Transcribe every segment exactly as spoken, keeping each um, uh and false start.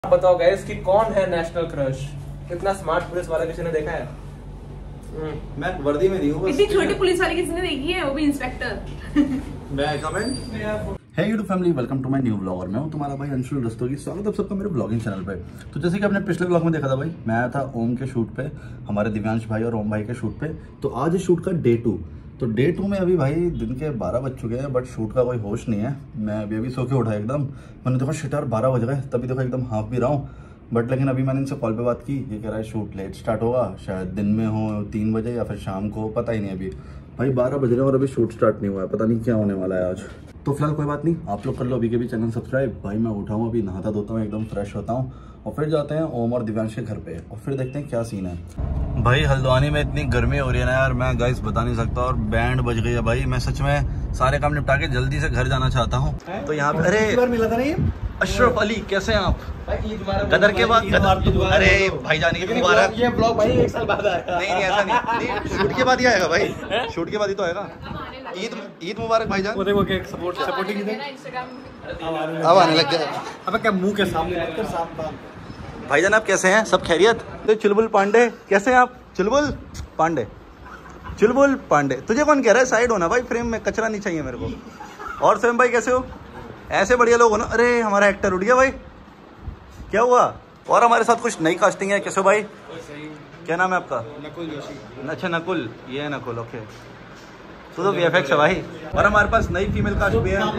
आप बताओ गाइस कि कौन है नेशनल क्रश? इतना स्मार्ट पुलिस वाला किसी ने देखा है? मैं वर्दी में नहीं हूँ। इतनी छोटी पुलिस वाली किसी ने देखी है, वो भी इंस्पेक्टर। मैं comment. Hey YouTube family, welcome to my new vlog. और मैं हूँ तुम्हारा भाई अंशुल रस्तोगी। स्वागत है सबका मेरे ब्लॉगिंग चैनल पे। तो जैसे कि आपने पिछले व्लॉग में देखा था भाई, मैं आया था ओम के शूट पे, हमारे दिव्यांश भाई और ओम भाई के शूट पे। तो आज इस शूट का डे टू। तो डे टू में अभी भाई दिन के बारह बज चुके हैं, बट शूट का कोई होश नहीं है। मैं अभी अभी सो के उठा एकदम, मैंने देखा शिट यार बारह बज गए, तभी देखो एकदम हाफ भी रहा हूँ। बट लेकिन अभी मैंने इनसे कॉल पे बात की, ये कह रहा है शूट लेट स्टार्ट होगा, शायद दिन में हो तीन बजे या फिर शाम को, पता ही नहीं। अभी भाई बारह बज रहे हैं और अभी शूट स्टार्ट नहीं हुआ है, पता नहीं क्या होने वाला है आज। तो फिलहाल कोई बात नहीं, आप लोग कर लो अभी के भी चैनल सब्सक्राइब। भाई मैं उठाऊँ, अभी नहाता धोता हूँ, एकदम फ्रेश होता हूँ और फिर जाते हैं ओम और दिव्यांश के घर पे और फिर देखते हैं क्या सीन है। भाई हल्द्वानी में इतनी गर्मी हो रही है ना यार, मैं गाइस बता नहीं सकता। और बैंड बज गई है भाई, मैं सच में सारे काम निपटा के जल्दी से घर जाना चाहता हूँ। तो यहाँ पे अरे मिला था नहीं अशरफ अली, कैसे हैं आप? गदर के बाद अरे भाई जाने की मुबारक। ये ब्लॉग भाई एक साल बाद आएगा। नहीं नहीं ऐसा नहीं, नहीं शूट के बाद ही आएगा भाई, शूट के बाद ही तो आएगा। ईद ईद मुबारक भाईजान। वो देखो कि सपोर्ट सपोर्टिंग अब आने लग गया। अबे क्या मुंह के सामने भाईजान आप कैसे हैं? सब खैरियत? तो चुलबुल पांडे कैसे हैं आप? चुलबुल पांडे, चुलबुल पांडे। तुझे कौन कह रहा है साइड होना भाई, फ्रेम में कचरा नहीं चाहिए मेरे को। और स्वयं भाई कैसे हो? ऐसे बढ़िया लोग हो ना। अरे हमारा एक्टर उठ गया भाई, क्या हुआ? और हमारे साथ कुछ नई कास्टिंग है। कैसे हो भाई? क्या नाम है आपका? नकुल जोशी। अच्छा नकुल, ये है नकुल, ओके। तो तो वीएफएक्स है भाई। और हमारे पास नई फीमेल कास्ट भी है।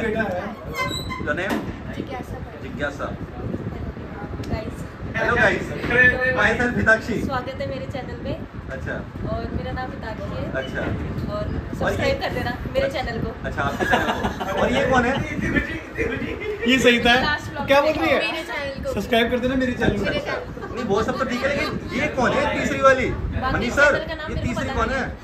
जिज्ञासा। Hello guys, myself Hitakshi. स्वागत है मेरे चैनल पे। अच्छा। और मेरा नाम हिताक्षी है। अच्छा। और सब्सक्राइब कर देना मेरे चैनल को। अच्छा आपके चैनल को। और ये कौन है? ये सही था, क्या बोल रही है? मेरे चैनल को सब्सक्राइब कर देना मेरे चैनल मेरे को। चैनल को। नहीं वो सब तो ठीक है, लेकिन ये कौन है तीसरी वाली? मनी सर, ये तीसरी कौन है?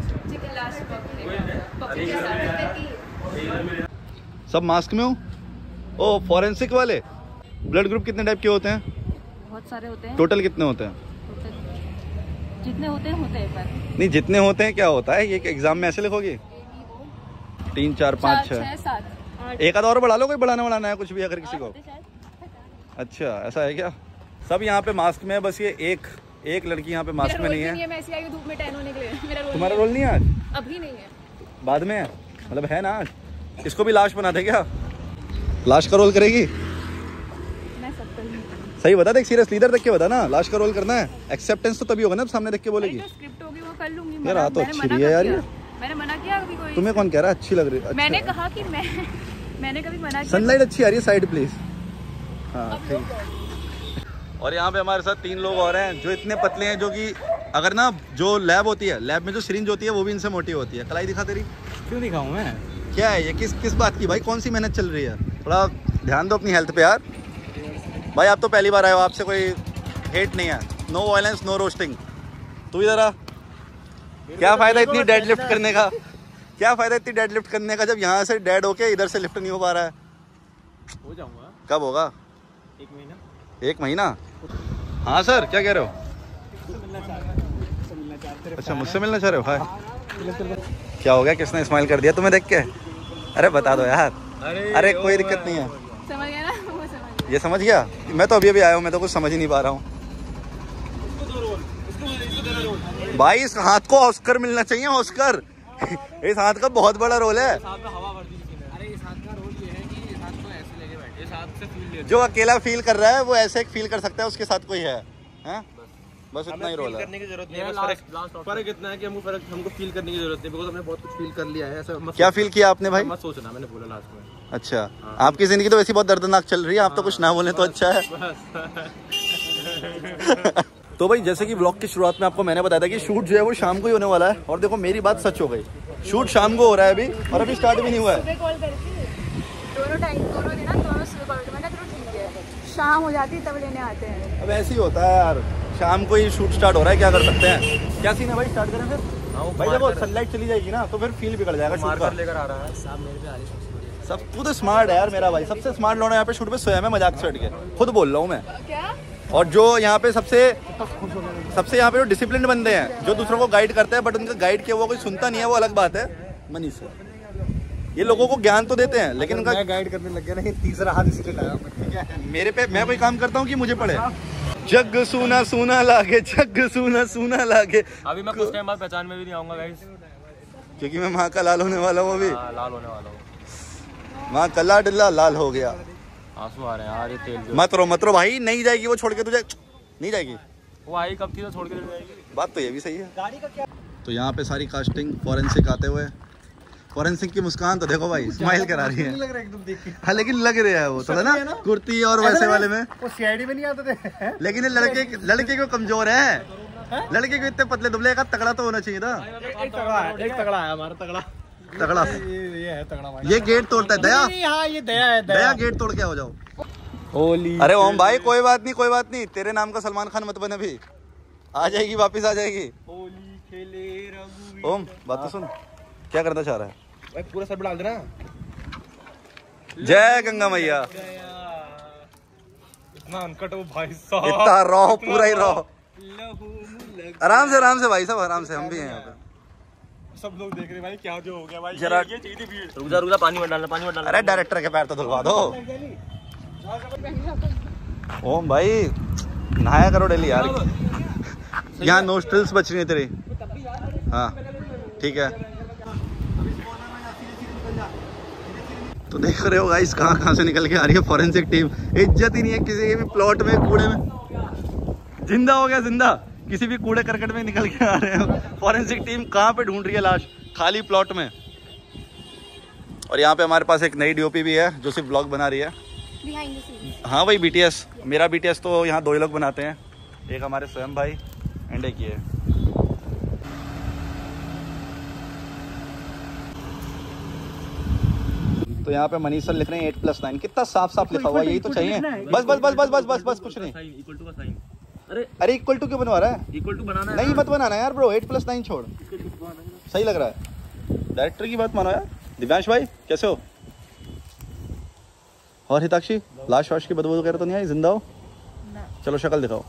सब मास्क में हो? ओ फॉरेंसिक वाले। ब्लड ग्रुप कितने टाइप के होते हैं? बहुत सारे होते हैं। टोटल कितने होते हैं? जितने होते हैं होते हैं पर नहीं जितने होते हैं क्या होता है? ये एग्जाम में ऐसे लिखोगे? तीन चार पाँच छः सात। एक आधा और बढ़ा लो, कोई बढ़ाना बढ़ाना है कुछ भी अगर किसी को। अच्छा ऐसा है क्या? सब यहाँ पे मास्क में है, बस ये एक एक लड़की यहाँ पे मास्क में नहीं है। मैं ऐसी आई हूँ धूप में टैन होने के लिए। मेरा रोल तुम्हारा रोल नहीं है आज? अभी नहीं है, बाद में है, मतलब है ना आज? इसको भी लाश बना दे क्या? लाश का रोल करेगी? मैं सब कर लूंगी। सही बता, देख सीरियस लीडर देख के बता ना, लाश का रोल करना है। एक्सेप्टेंस तो तभी होगा ना सामने देख के बोलेगी। जो स्क्रिप्ट होगी वो कर लूंगी। यार आ तो अच्छी रही है यार ये। मैंने मना किया कभी? कोई तुम्हें कौन कह रहा है अच्छी लग रही है? मैंने कहा कि मैं मैंने कभी मना किया? सनलाइट अच्छी आ रही है, साइड प्लीज। हाँ ठीक। और यहाँ पे हमारे साथ तीन लोग और हैं जो इतने पतले हैं, जो कि अगर ना जो लैब होती है, लैब में जो सिरिंज होती है वो भी इनसे मोटी होती है। कलाई दिखा तेरी। क्यों दिखाऊं मैं? क्या है ये? किस किस बात की भाई? कौन सी मेहनत चल रही है? थोड़ा ध्यान दो अपनी हेल्थ पे यार। भाई आप तो पहली बार आए हो, आपसे कोई हेट नहीं है। No violence no roasting. तू इधर आ। क्या फायदा इतनी डेड लिफ्ट करने का? क्या फायदा इतनी डेड लिफ्ट करने का जब यहाँ से डेड होके इधर से लिफ्ट नहीं हो पा रहा है? हो जाऊंगा। कब होगा? एक महीना। एक महीना? हाँ सर क्या कह रहे हो? अच्छा मुझसे मिलना चाह रहे हो? हाय। क्या हो गया? किसने स्माइल कर दिया तुम्हें देख के? अरे बता दो यार। अरे, अरे कोई दिक्कत नहीं है। समझ गया ना? वो समझ ये समझ गया? मैं तो अभी अभी आया हूँ, मैं तो कुछ समझ ही नहीं पा रहा हूँ भाई। इस हाथ को ऑस्कर मिलना चाहिए, ऑस्कर। इस हाथ का बहुत बड़ा रोल है। जो अकेला फील कर रहा है वो ऐसे एक फील कर सकता है, उसके साथ कोई है, है? बस इतना ही रोल है। करने की जरूरत नहीं है, बस फर्क इतना है कि हमको फर्क हमको फील करने की जरूरत नहीं, बिकॉज़ हमने बहुत कुछ फील कर लिया है। ऐसा मत क्या फील किया आपने भाई? मत सोचना, मैंने बोला लास्ट में। अच्छा आपकी जिंदगी तो वैसी बहुत दर्दनाक चल रही है, आप तो कुछ ना बोले तो अच्छा है। तो भाई जैसे कि ब्लॉग की शुरुआत में आपको मैंने बताया था कि शूट जो है वो शाम को ही होने वाला है, और देखो मेरी बात सच हो गई। शूट शाम को हो रहा है अभी, और अभी स्टार्ट भी नहीं हुआ है। कॉल करके दोनों टाइम दोनों दिन ना दोनों सुबह कॉल करके मैंने तो ठीक है, शाम हो जाती है तब लेने आते हैं। अब ऐसे ही होता है यार, शाम को ही शूट स्टार्ट हो रहा है, क्या कर सकते हैं? क्या सीन है भाई? स्टार्ट करें फिर? भाई जब सनलाइट चली जाएगी ना तो फिर फील बिगड़ जाएगा शूट का। लेकर आ रहा है साहब मेरे पे आ रही है। सब तू तो स्मार्ट है यार मेरा भाई, सबसे स्मार्ट लोग यहाँ पे शूट पे सोया में मजाक से हट के, खुद बोल रहा हूँ मैं। क्या? और जो यहाँ पे सबसे सबसे यहाँ पे जो डिसिप्लिन बंदे हैं, जो दूसरों को गाइड करते हैं, बट उनका गाइड किया हुआ कोई सुनता नहीं है, वो अलग बात है। मनीष सर ये लोगों को ज्ञान तो देते हैं लेकिन उनका गाइड करने लग गया ना, तीसरा हाथ इसलिए लाया ठीक है। मेरे पे मैं कोई काम करता हूँ कि मुझे पड़े। जग सूना सूना लागे, जग सूना सूना लागे। अभी मैं कुछ टाइम बाद पहचान में भी नहीं आऊंगा गाइस, क्योंकि मैं माँ का लाल होने वाला हूँ अभी। हाँ, लाल होने वाला हूँ। माँ कल्ला डिल्ला लाल हो गया। आंसू आ रहे हैं यार, ये तेल मत रो मत रो भाई, नहीं जाएगी वो छोड़ के तुझे, नहीं जाएगी वो आई कब थी तो छोड़ के चली जाएगी। बात तो ये भी सही है। गाड़ी का क्या? तो यहाँ पे सारी कास्टिंग फॉरेंसिक आते हुए, फॉरेंसिक की मुस्कान तो देखो भाई, स्माइल करा रही है। लग रहा है एकदम देख के। हाँ लेकिन लग रहा है वो थोड़ा ना कुर्ती और वैसे वाले में। वो सीआईडी में नहीं आते थे। लेकिन ये लड़के लड़के को कमजोर है, लड़के को इतने पतले दुबले का तगड़ा तो होना चाहिए था। एक तगड़ा है, एक तगड़ा है हमारा तगड़ा तगड़ा ये ये है तगड़ा भाई। ये गेट तोड़ता है दया। हाँ ये दया है, दया गेट तोड़ के हो जाओ। होली। अरे ओम भाई कोई बात नहीं कोई बात नहीं, तेरे नाम का सलमान खान मत बने, अभी आ जाएगी वापिस आ जाएगी। होली खेले रघुवीर। ओम बात तो सुन, क्या करना चाह रहा है? भाई पूरा सब डाल देना। जय गंगा मैया। इतना अनकट हो भाई साहब, इतना रहो पूरा ही रहो। आराम से आराम से भाई साहब आराम से, हम भी हैं यहाँ पे। सब लोग देख रहे भाई क्या जो हो गया भाई। जरा ये चाहिए थी भीड़। रुक जा रुक जा, पानी मत डालना, पानी मत डालना। अरे डायरेक्टर के पैर तो धुलवा दो। ओम भाई नहाया करो डेली यार। यहाँ नोस्ट्रिल्स बच रही है तेरी। हाँ ठीक है। तो देख रहे हो गाइस कहाँ कहाँ से निकल के आ रही है फॉरेंसिक टीम। इज्जत ही नहीं है किसी के भी प्लॉट में, कूड़े में। जिंदा हो गया जिंदा, किसी भी कूड़े करकट में निकल के आ रहे हैं। फॉरेंसिक टीम कहाँ पे ढूंढ रही है लाश, खाली प्लॉट में। और यहाँ पे हमारे पास एक नई डीओपी भी है जो सिर्फ ब्लॉग बना रही है। हाँ भाई बीटीएस, मेरा बीटीएस तो यहाँ दो ही लोग बनाते हैं, एक हमारे स्वयं भाई एंड एक ये। तो यहाँ पे मनीष सर लिख रहे हैं एट प्लस नाइन, कितना साफ साफ लिखा हुआ, यही तो चाहिए। बस बस बस बस बस बस बस कुछ नहीं। इक्वल टू का साइन। अरे अरे इक्वल टू क्यों बनवा रहा है? इक्वल टू बनाना है नहीं मत बनाना यार ब्रो, एट प्लस नाइन छोड़, सही लग रहा है। डायरेक्टर की बात मानो यार। दिव्यांश भाई कैसे हो? और हिताक्षी लाश वाश की बदबू वगैरह तो नहीं आई? जिंदा हो? चलो शक्ल दिखाओ।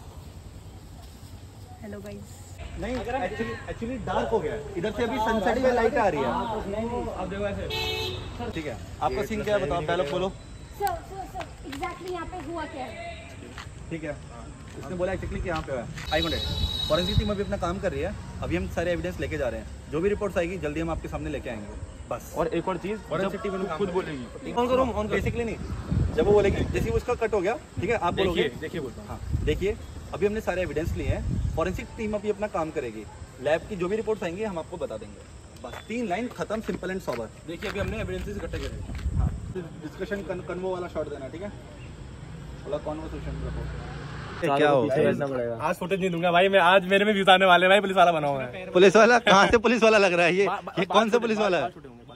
Hello guys. नहीं एक्चुअली एक्चुअली डार्क हो गया, इधर से अभी सनसेट पे लाइट आ रही है। अब देखो ऐसे। ठीक है आपका सीन क्या है बताओ, डायलॉग बोलो। सर सर सर एग्जैक्टली यहाँ पे हुआ क्या है? ठीक है उसने बोला एक्चुअली कि यहाँ पे है। आई कॉन्टेक्ट फॉरेंसिक टीम अभी अपना काम कर रही है, अभी हम सारे एविडेंस लेके जा रहे हैं, जो भी रिपोर्ट्स आएगी जल्दी हम आपके सामने लेके आएंगे बस। और एक और चीज, फॉरेंसिक टीम खुद बोलेगी। ऑन करो ऑन बेसिकली नहीं, जब वो बोलेगी जैसे उसका कट हो गया ठीक है आप बोलोगे। देखिए बोलता हूँ। हाँ देखिए अभी हमने सारे एविडेंस लिए हैं, फॉरेंसिक टीम अभी अपना काम करेगी, लैब की जो भी रिपोर्ट्स आएंगी हम आपको बता देंगे बस। तीन लाइन खत्म, सिंपल एंड सोबर। देखिए अभी हमने एविडेंसेस इकट्ठे करे। हाँ डिस्कशन कन्वो वाला शॉट देना ठीक है, बोला कॉन्वर्सेशन रखो। क्या हो पड़ेगा। आज फुटेज नहीं दूंगा भाई मैं, आज मेरे में व्यूज आने वाले भाई, पुलिस वाला बना हुआ है। पुलिस वाला कहाँ से पुलिस वाला लग रहा है ये? ये कौन सा पुलिस वाला है?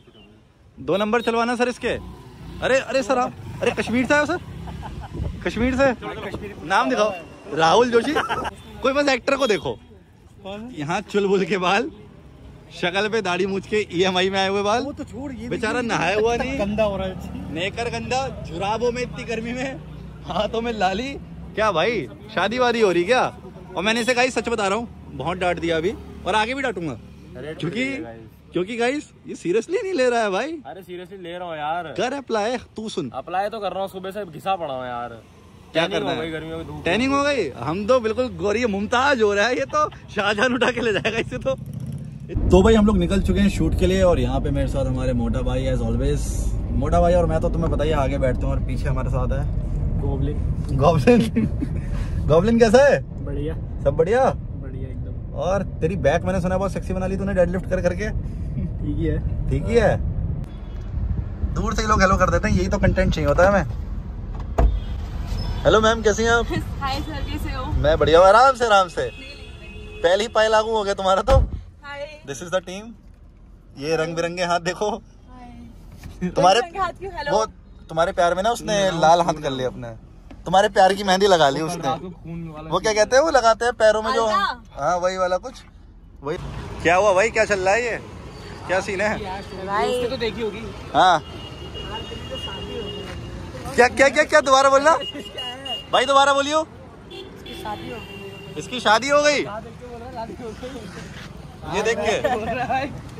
दो नंबर चलवाना सर इसके। अरे अरे सर आप, अरे कश्मीर से आए हो सर? कश्मीर से? नाम दिखाओ। राहुल जोशी। कोई बस एक्टर को देखो, यहाँ चुलबुल के बाल, शक्ल पे दाढ़ी मूछ के ईएमआई में आए हुए बाल, तो छोड़ ये बेचारा नहाया हुआ नहीं, गंदा हो रहा है, नेकर गंदा, जुराबों में इतनी गर्मी में, हाथों में लाली। क्या भाई शादी वादी हो रही क्या? और मैंने इसे गाइस सच बता रहा हूँ बहुत डांट दिया अभी और आगे भी डांटूंगा, क्योंकि क्योंकि गाइस ये सीरियसली नहीं ले रहा है भाई। अरे सीरियसली ले रहा हूँ यार। कर अप्लाई, तू सुन अप्लाई तो कर रहा हूँ, सुबह से घिसा पड़ा हूँ यार। क्या करना है? गर्मियों की धूप टैनिंग हो गई, हम तो बिल्कुल गोरी मुमताज हो रहा है, ये तो शाहजहान उठा के ले जाएगा इसे तो। तो भाई हम लोग निकल चुके हैं शूट के लिए और यहाँ पे मेरे साथ हमारे मोटा भाई एज ऑलवेज। मोटा भाई और मैं तो तुम्हें बताइए आगे बैठते हैं और पीछे हमारे साथ है गोबलिन। गॉबलिन। गॉबलिन कैसा है? बढ़िया सब बढ़िया बढ़िया एकदम। और तेरी बैक मैंने सुना बहुत सेक्सी बना ली तूने डेडलिफ्ट कर करके। ठीक ही है ठीक ही है। दूर से ही लोग हेलो कर देते हैं, यही तो कंटेंट चाहिए होता है हमें। हेलो मैम कैसी हैं आप? हाय सर कैसे हो? मैं बढ़िया हूँ, आराम से आराम से। पहले ही पाए लागू हो गया तुम्हारा तो। Hi. This is the team. ये रंग बिरंगे हाथ देखो तुम्हारे, हाथ क्यों? हेलो। वो तुम्हारे प्यार में ना उसने लाल हाथ कर लिया अपने, तुम्हारे प्यार की मेहंदी लगा ली उसने। वो क्या कहते हैं वो लगाते हैं पैरों में जो, हाँ वही वाला कुछ वही। क्या हुआ भाई, क्या चल रहा है ये, क्या सीन है भाई? तो देखी होगी। हाँ क्या क्या क्या क्या दोबारा बोलना भाई, दोबारा बोलियो। इसकी शादी हो गई ये देख के।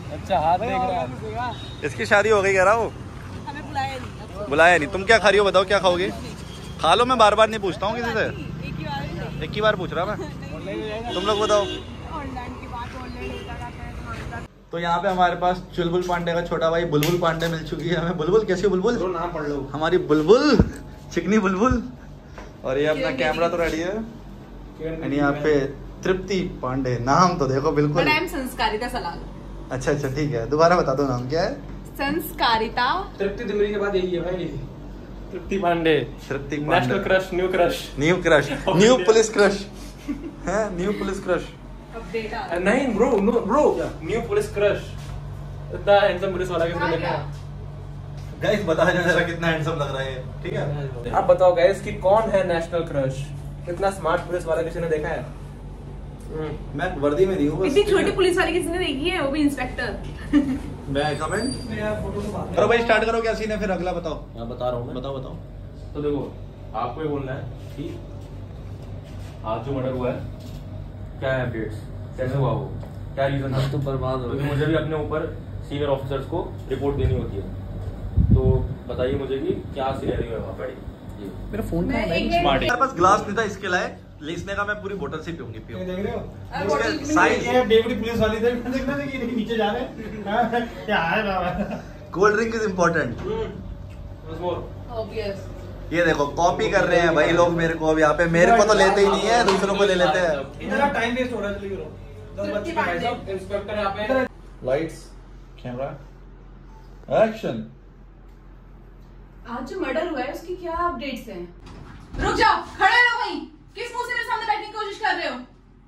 अच्छा हाथ देख रहा है। इसकी शादी हो गई कह रहा हूँ। हमें बुलाया नहीं। बुलाया नहीं। तुम क्या खा रही हो बताओ, क्या खाओगे? खा लो, मैं बार बार नहीं पूछता हूँ किसी से, एक ही बार एक ही बार पूछ रहा मैं। तुम लोग बताओ। ऑनलाइन की बात ऑनलाइन होता रहता है तुम्हारे साथ। तो यहाँ पे हमारे पास चुलबुल पांडे का छोटा भाई बुलबुल पांडे मिल चुकी है हमें। बुलबुल कैसी हो बुलबुल? नाम पढ़ लो। हमारी बुलबुल, चिकनी बुलबुल। और ये अपना कैमरा तो रेडी है। यानी यहाँ पे तृप्ति पांडे, नाम तो देखो बिल्कुल। नाम संस्कारिता सलाल। अच्छा अच्छा ठीक है, दोबारा बता दो नाम क्या है। संस्कारिता। तृप्ति दिमरी के बाद यही है भाई, Tripti Pandey. Tripti national crush, new crush, new crush, new police crush है, न्यू पुलिस क्रश। अपडेट आ नहीं bro, no bro, new police crush. इतना हैंडसम पुलिस वाला किसने देखा है? गाइस बता जरा कितना हैंडसम लग रहा है, ठीक है? आप बताओ गाइस कि कौन है नेशनल क्रश? इतना स्मार्ट पुलिस वाला किसी ने देखा है? मैं वर्दी में नहीं हूँ बस। इतनी छोटी पुलिस वाली किसी ने देखी है, वो भी इंस्पेक्टर। मैं कमेंट करो भाई, स्टार्ट करो, क्या सीन है फिर अगला बताओ। मैं बता रहा हूँ, बताओ बताओ। तो देखो आपको ये बोलना है कि आज जो मर्डर हुआ है क्या है, अपडेट्स कैसे हुआ, वो क्या रीजन था। तो बर्बाद हो क्योंकि मुझे भी अपने ऊपर सीनियर ऑफिसर्स को रिपोर्ट देनी होती है, तो बताइए मुझे कि क्या सिनेरियो है वहाँ पर। मेरा फोन मैं कहाँ है? एक- स्मार्ट है। मेरे पास ग्लास नहीं था इसके लायक, इसने कहा मैं पूरी बोतल से पीऊंगी। पियो देख रहे हो, अब साइज ये डेवरी पुलिस वाली थे, देखना था कि नीचे जा रहे हैं क्या है बाबा। Cold drink is important. Obvious. ये देखो कॉपी कर रहे हैं भाई लोग मेरे को, अब यहाँ पे मेरे को तो लेते ही नहीं है, दूसरों को ले लेते हैं। इधर टाइम वेस्ट हो रहा है, जल्दी करो। दस तृप्ति बच्चे भाई साहब, पांडे। इंस्पेक्टर यहाँ पे। Lights, camera, action. आज जो मर्डर हुआ है उसकी क्या अपडेट्स हैं? रुक जाओ, खड़े रहो वहीं। किस मुंह से मेरे सामने बैठने की कोशिश कर रहे हो?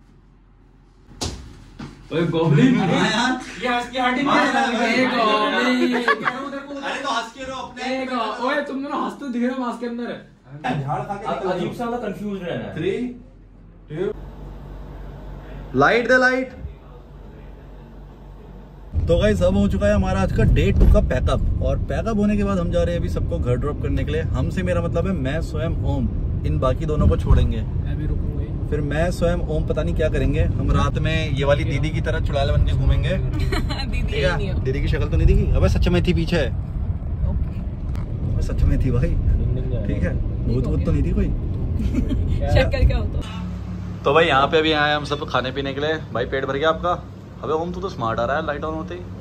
ओए गोबलिन, यार ये हंस की हड्डी मार नहीं डाल है। भाई। एक गोबलिन। अरे तो हंस के रहो अपने। एक गो- ओए तुम दोनों हंस तो दिख रहे हो मास्क के अंदर। झाड़ खा के अजीब सा कंफ्यूज रहना है। Three two light the light. तो गाइस अब हो चुका है हमारा आज का डे टू का पैकअप, और पैकअप होने के बाद हम जा रहे हैं अभी सबको घर ड्रॉप करने के लिए। हमसे मेरा मतलब है मैं स्वयं ओम, इन बाकी दोनों को छोड़ेंगे। मैं भी रुकूंगा। फिर मैं स्वयं ओम पता नहीं क्या करेंगे। हम रात में ये वाली दीदी की तरह चुड़ैल बन के घूमेंगे। दीदी ठीक यही नहीं है, हो। दीदी की शक्ल तो नहीं दिखी? अबे सच में थी पीछे, सच में थी भाई। ठीक है, भूत भूत तो नहीं थी कोई। शक्ल क्या होता? तो भाई यहाँ पे अभी आए हम सब खाने पीने के लिए। भाई पेट भर गया आपका? अबे ओम तू तो स्मार्ट आ रहा है लाइट ऑन होते ही।